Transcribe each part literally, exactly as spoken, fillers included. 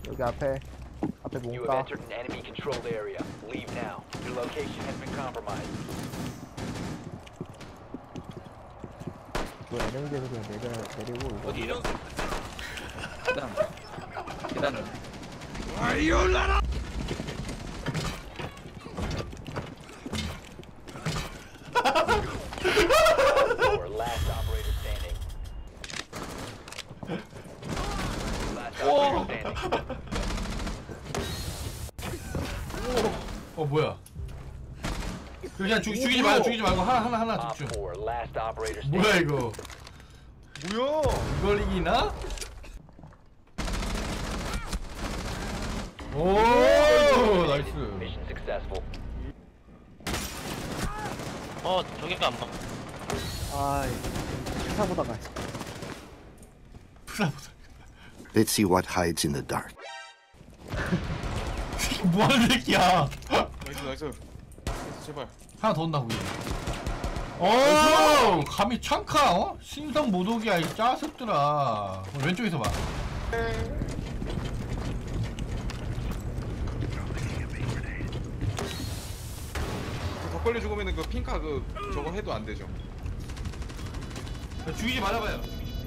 여기 앞에 앞에 You have 뭔가. entered an enemy controlled area. Leave now. Your location has been compromised. 그 에너지에서 그냥 내려 내리고 이거. 어디에요? 계단. 계단은. Four, last operator standing. Last operator standing. 어 뭐야? 그냥 죽, 죽이지 말고 죽이지 말고 하나 하나 하나 Op 집중. four, last operator standing. 뭐야 이거? 뭐야? 이걸 이기나? 오 나이스. Mission successful. 어, 저기가 안 봐. 아, 차보다가. Let's see what hides in the dark. 뭐하는 새끼야? 나이스, 나이스. 나이스, 제발. 하나 더 온다 거기. 오 감히 창카 어? 신성 모독이야 이 짜식들아. 어, 왼쪽에서 봐. 덕걸리 죽으면은 그 핑카 그 저거 해도 안 되죠. 죽이지 말아봐요.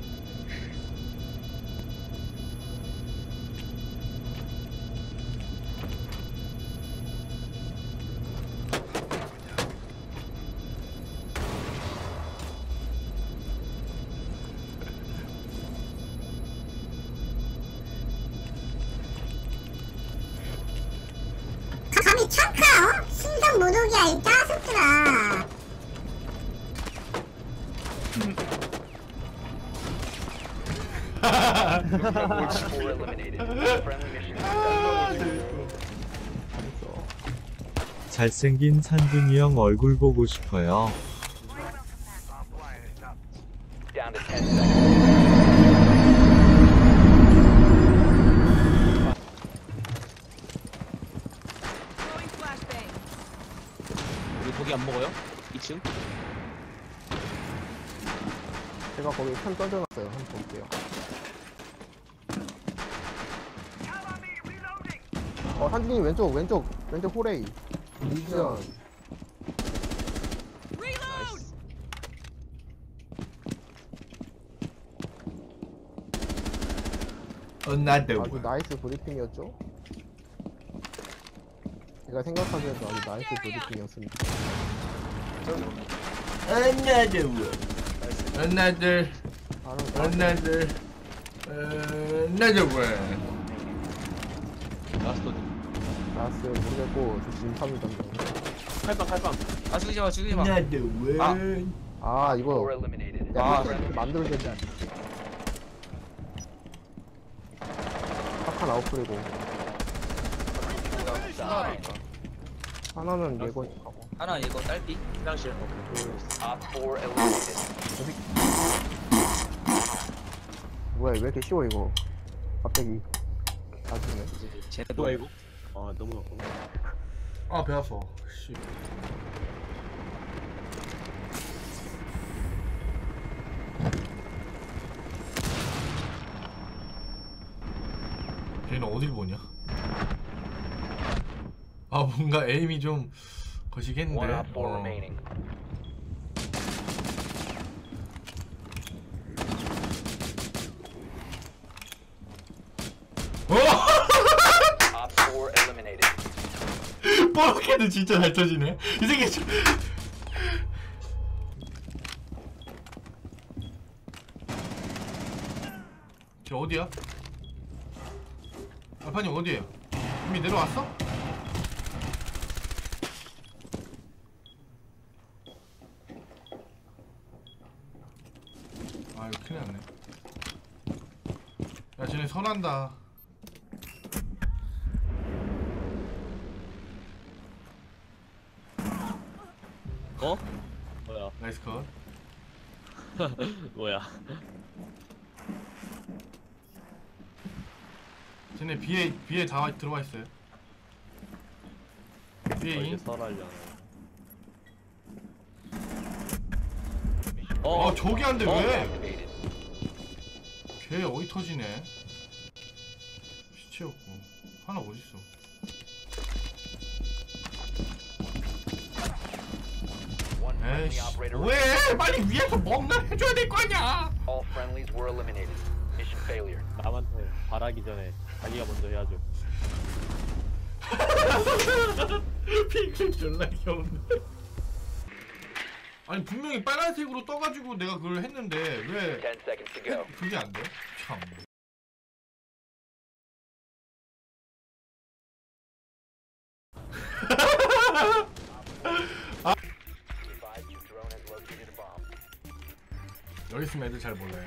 감히 착하 어? 신성 모독이야 이 짜식들아. Op four eliminated. Friendly mission successful. 잘생긴 산둥이 형 얼굴 보고 싶어요. Down to ten seconds. 우리 고기 안 먹어요? 이 층? 제가 거기 편 떠져놨어요. 한번 볼게요. 어, 산진이 왼쪽, 왼쪽, 왼쪽 호레이. 미션. 나이스. Another 아주 one. 나이스 브리핑이었죠? 제가 생각하기에도 아주 나이스 브리핑이었습니다. Another one. Another. 바로 Another. Another one. 라스트 어디? 나스 모르겠고 저 진탐이 던져. 칼빵, 칼빵. 아, 죽이지 마, 죽이지 마. Another 아. one. 아 Op 이거 four eliminated. 야 아. 이렇게 만들어진다. 착한 아웃플이고 하나는 예고하고. 하나 이거 딸피. 화장실. Op four eliminated. 뭐야 왜 이렇게 쉬워 이거? 갑자기 나중에. 쟤도 아이고. 아, 너무. 아 배 아파. 씨. 걔는 어딜 보냐? 아 뭔가 에임이 좀 거시겠는데. One op four 어. remaining. Op four eliminated. 뽀로케는 진짜 잘 터지네. 이 새끼 좀. 저 어디야? 알파님 어디에요? 이미 내려왔어? 아 이거 큰일 났네. 야 쟤네 선한다. 어? 뭐야? 나이스 컷. 뭐야? 쟤네 B에 B에 다 들어가 있어요. B에 인. 설하려나. 어 저기 한데 왜? Activated. 걔 어이 터지네. 채웠고 하나 어딨어? One friendly 에이씨 operator. 왜 빨리 위에서 먹는 해줘야 될 거 아니야. All friendlies were eliminated. Mission failure. 남한테 바라기 전에 자기가 먼저 해야죠. 핑크 졸라 귀엽네. 아니 분명히 빨간색으로 떠가지고 내가 그걸 했는데 왜 Ten seconds to go. 그게 안 돼? 참. Advise your drone has located a bomb. 여기 있으면 애들 잘 몰라요.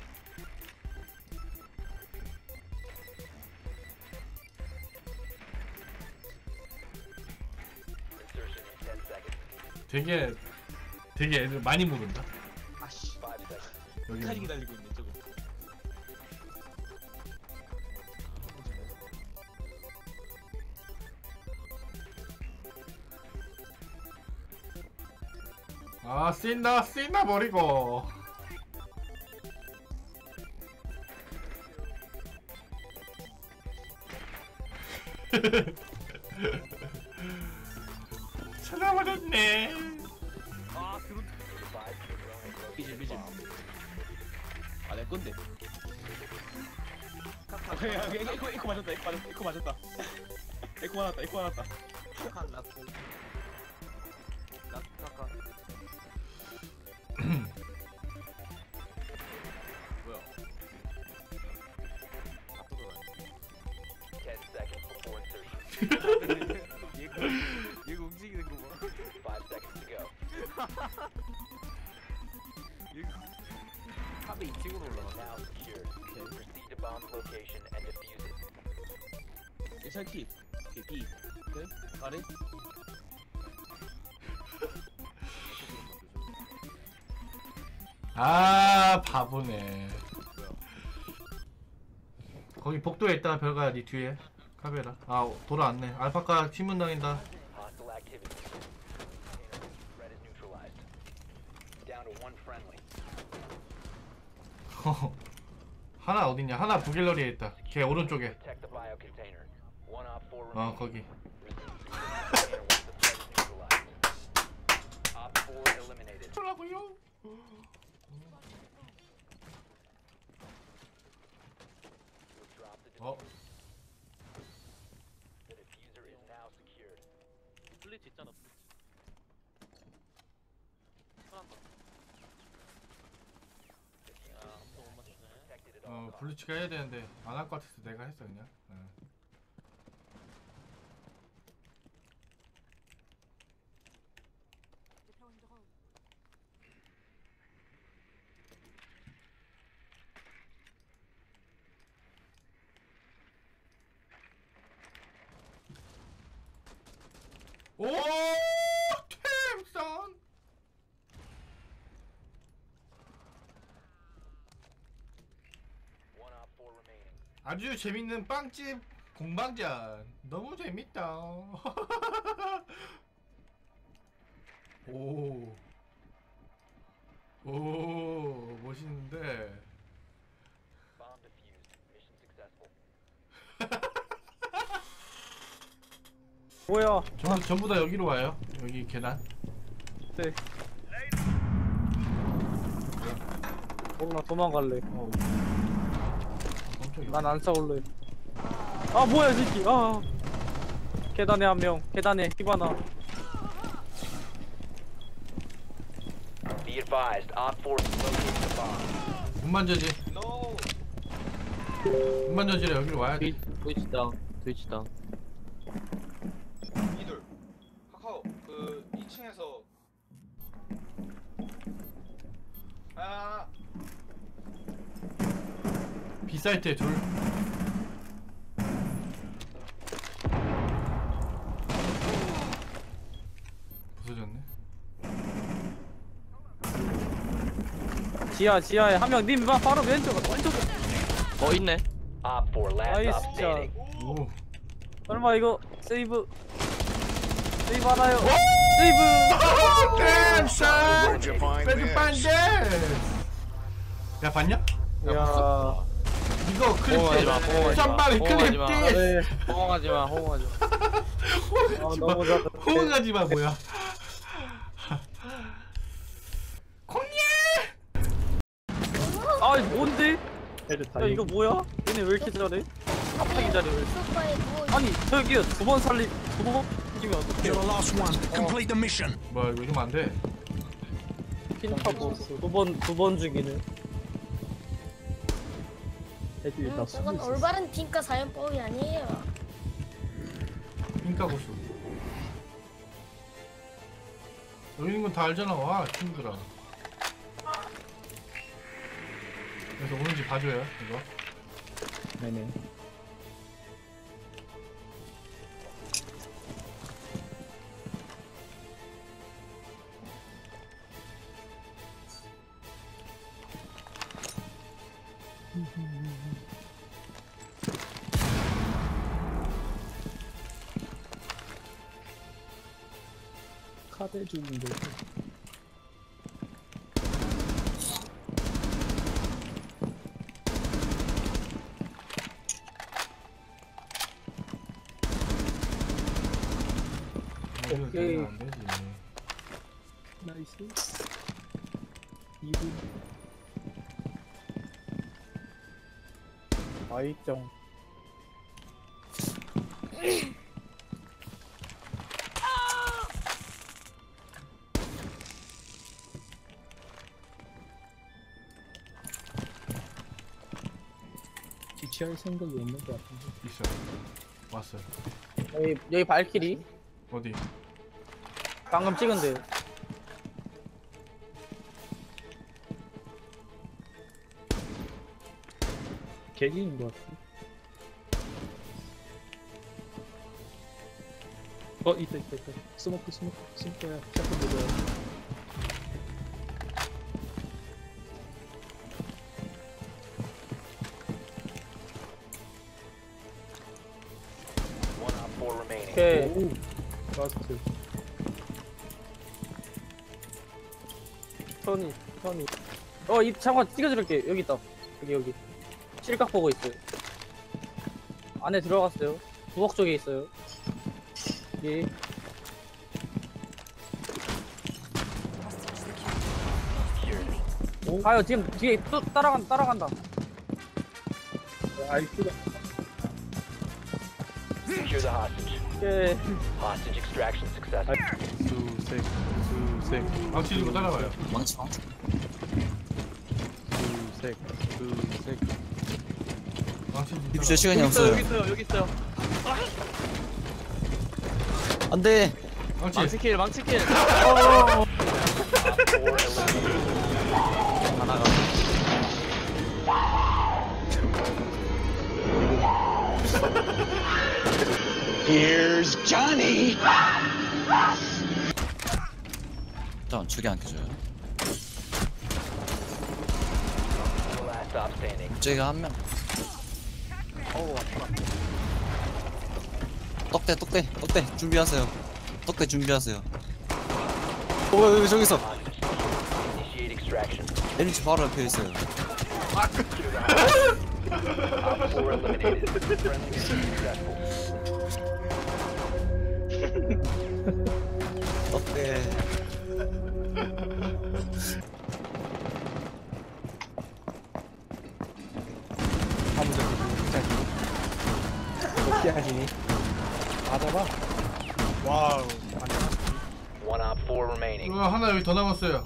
Insertion in ten seconds. 되게 되게 애들 많이 모른다. 아씨. Five seconds. 여기 끝까지 기다리고 있네 저거. 아 씬다 씬다 버리고. 찾아버렸네. 아 그런. Advise your drone has located 비질 a 비질. bomb. 아내 건데. 아, 야, 야, 에코 에코 맞았다. 에코 맞았다. 에코 맞았다. 에코 맞았다. 에코 맞았다. 라스. 라스 카카. 뭐야? 앞으로 가. Ten seconds before insertion. 얘가 얘가 움직이는 거 봐. Five seconds to go. 얘가 탑에 이 층으로 올라가. Now secured. Proceed to bomb's location and defuse it. 예찬키. B B. 네? 아래? 아 바보네. 거기 복도에 있다. 별가야 니 뒤에 카메라. 아 돌아왔네. 알파카 신문 당긴다. Hostile activity. Threat is neutralized. Down to one friendly. 하나 어딨냐? 하나 부갤러리에 있다. 걔 오른쪽에. Protect the bio container. One op four 어 remaining. 거기. Resume to the container once the threat is neutralized. Op four eliminated. 뭐라고요? You'll drop the 어? diffuser. The diffuser is now secured. 플리츠 있잖아. Diffuser is protected at all 어 costs. 블리츠가 해야 되는데 안 할 것 같아서 내가 했어 그냥. 어. 오 템선. One op four remaining. 아주 재밌는 빵집 공방전 너무 재밌다. 오, 오 멋있는데. Bomb defused. Mission successful. 뭐야? 전부 전부 다 여기로 와요. 여기 계단. 네. 몰라 도망갈래. 어. 깜짝이야. 난 안 싸울래. 아 뭐야 이 새끼. 아. 계단에 한 명. 계단에 히바나. Be advised, Op four has located the bomb. 문만 저지. No. 문만 저지래 여기로 와야 돼. 트위치당. 트위치당. 이들. 카카오 그 이 층에서. 아. B 사이트에 둘. 부서졌네. 지하 지하에 한 명. 님 봐 바로 왼쪽 왼쪽. 어 있네. Op four last Nice op standing. 오. 설마 이거 세이브 세이브 하나요? 세이브. Damn son. Where'd you find this? 야 봤냐? 야. 이거 클립 호응하지 마, 호응하지 마, 짠발이 호응하지 클립 마. 띠 네, 호응하지 마, 호응하지 마. 아, 너무 잘해. 호응하지 마 뭐야 아, 뭔데? 야, 이거 뭐야? 얘네 왜 이렇게 잘해? 갑자기 잘해, 왜? 소파에 누워 있 아니, 저기요, 두 번 살리, 두 번 죽이면 어떡해요? 뭐야 이거 이러면 안돼 핀 타고 두 번, 두 번 죽이네. 음, 저건 올바른 핑카 사용법이 아니에요. 핑카 고수 여기 있는 건 다 알잖아 와 친구들아 그래서 오는지 봐줘요 이거 네네. 카드 주는데. 오케이. 안 되지 나이스. 이 분. 아이짱. 지치할 생각이 없는 것 같은데. 있어 왔어요 여기 여기 발키리 어디 방금 찍은데. 개기인 것 같아. 어 있다 있다 있다. 스모크 스모크 스모크야. 샷건 보자. One op four remaining. 오케이. 오. 라스트. 천이 천이. 어이 잠깐 찍어줄게. 여기 있다. 여기 여기. 실각 보고 있어요. 안에 들어갔어요. 부엌 쪽에 있어요. 예. 오, 가요. 지금 뒤에 또 따라간 따라간다. 아이스가. Secure the hostage. 예. Hostage extraction successful. 수색 수색 망치 들고 따라와요 망치 망치. 수색 수색. 망치 들고 입실 따라와. 시간이 없어요. 여기 있어요. 여기 있어요. 안돼. 망치 망치킬 망치킬. Op four eliminated. 하나가. 잠깐 저기 안 켜져요. The last stop standing. 저기가 한 명. 어우 아파. 떡대 떡대 떡대 준비하세요. 떡대 준비하세요. 오 여기 저기서 Initiate extraction. 에리치 바로 옆에 있어요. Op four eliminated. Friendly mission successful. 떡대. One op four remaining. 이거 하나 여기 더 남았어요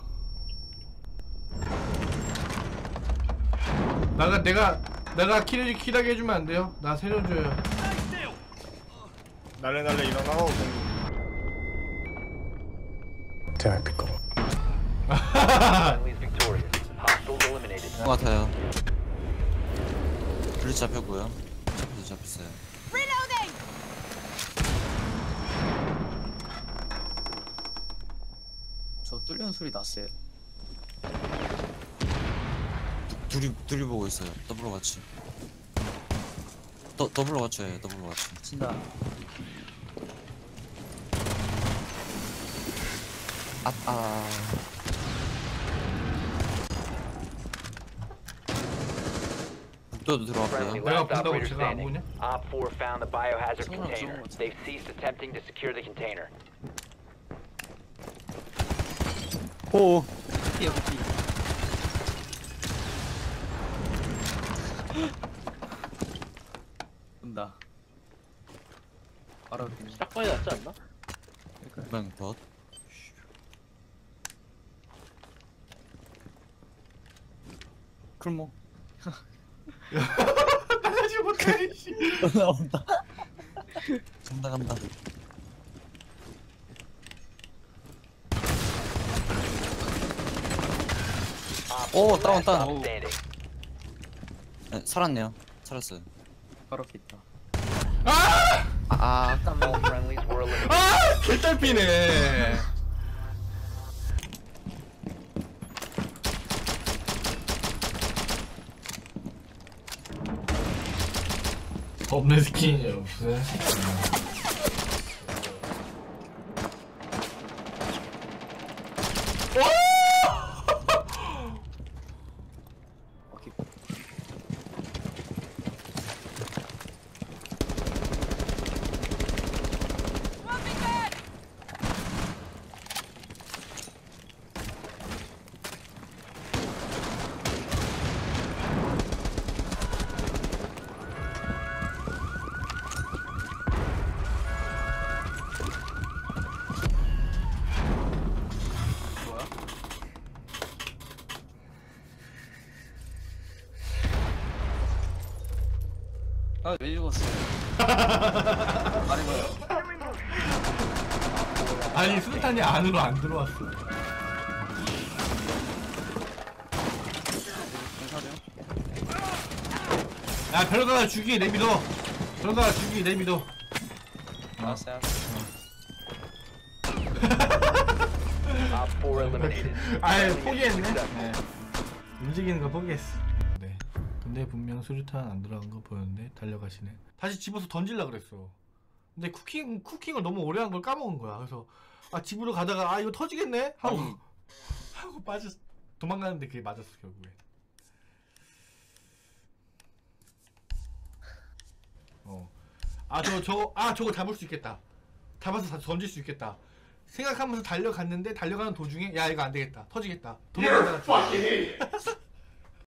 나가 내가 내가 킬을 킬하게 해주면 안 돼요? 나 살려줘요 날래 날래 일어나고 Friendly is victorious. Hostiles eliminated. 것 같아요. 둘이 잡혔고요. 잡혀서 잡혔어요. 저 뚫리는 소리 났어요. 둘이 둘이 보고 있어요. 더블로 같이. 더 더블로 같이요. 더블로 같이. 진다. 아 아. 저도 들어갈게요. Friendly, 내가 last 본다고 operator 제가 안 standing. 보냐? Op four found the biohazard 성능 container. 좋은 것 같아. They've ceased attempting to secure the container. 오. 피해 피. 온다. 바로 그냥 딱 봐야 낫지 않나? 그냥 덧. 그럼 뭐 나가지 못해. 씨. 나온다. 간다 간다. Op 오, four 다운, last 다운. stop standing. 네, 살았네요. 살았어요. 바로 있다. 아, 아 아까 All friendlies were eliminated. 아 개딸피네. 없는 스킨이 없어. 아, 왜 죽었어? 아니 뭐야? 아니 수류탄이 안으로 안 들어왔어. 야 별거나 죽이 내비둬. 별거나 죽이 내비둬. 알았어요. Op four eliminated. 아예 Friendly 포기했네. successful. 네. 움직이는 거 포기했어. 네. 근데 분명 수류탄 안 들어간 거 보였는데 달려가시네. 다시 집어서 던질라 그랬어. 근데 쿠킹 쿠킹을 너무 오래 한 걸 까먹은 거야. 그래서 아 집으로 가다가 아 이거 터지겠네 하고 아니. 하고 빠졌 도망가는데 그게 맞았어 결국에. 어. 아 저 저 아 저거 잡을 수 있겠다. 잡아서 다 던질 수 있겠다. 생각하면서 달려갔는데 달려가는 도중에 야 이거 안 되겠다. 터지겠다. 도망가다가